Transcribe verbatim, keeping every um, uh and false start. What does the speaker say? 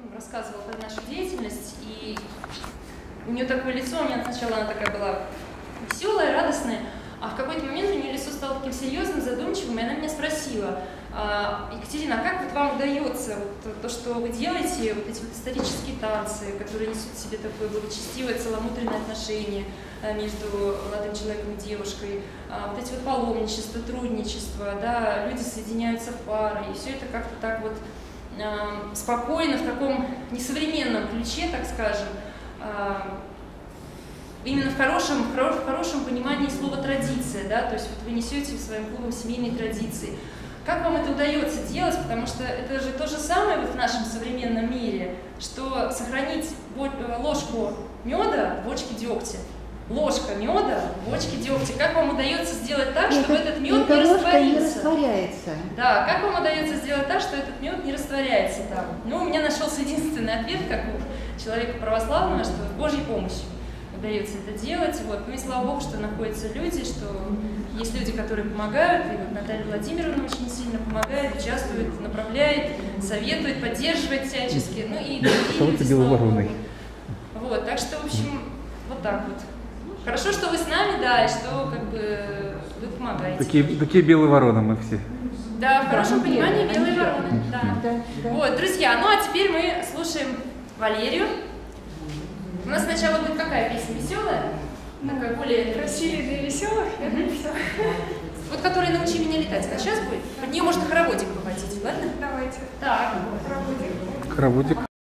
рассказывала про нашу деятельность, и у нее такое лицо, у меня сначала она такая была веселая, радостная, а в какой-то момент у нее лицо стало таким серьезным, задумчивым, и она меня спросила: Екатерина, а как вот вам удается вот то, что вы делаете, вот эти вот исторические танцы, которые несут в себе такое благочестивое, целомудренное отношение между молодым человеком и девушкой, вот эти вот паломничества, трудничества, да, люди соединяются в пары, и все это как-то так вот спокойно, в таком несовременном ключе, так скажем, именно в хорошем, в хорошем понимании слова «традиция», да, то есть вот вы несете своим клубом семейные традиции. Как вам это удается делать? Потому что это же то же самое вот в нашем современном мире, что сохранить ложку меда в бочке дегтя. Ложка меда в бочке дегтя. Как вам удается сделать так, чтобы это, этот мед не растворился? не растворяется? Да, как вам удается сделать так, что этот мед не растворяется там? Ну, у меня нашелся единственный ответ, как у человека православного, что с Божьей помощью удается это делать. Вот. Ну и слава Богу, что находятся люди, что есть люди, которые помогают, и вот Наталья Владимировна очень сильно помогает, участвует, направляет, советует, поддерживает всячески. Ну и другие люди, слава Богу. Вот, так что, в общем, вот так вот. Хорошо, что вы с нами, да, и что как бы вы помогаете. Такие, такие белые вороны мы все. Да, в хорошем понимании белые вороны. Да. Да, да. Вот, друзья, ну а теперь мы слушаем Валерию. У нас сначала будет какая песня? Веселая? Такая более... Просили для веселых, я для веселых. Вот которая «Научи меня летать». А сейчас будет? Под нее можно хороводик похватить, ладно? Давайте. Так. Хороводик. Хороводик.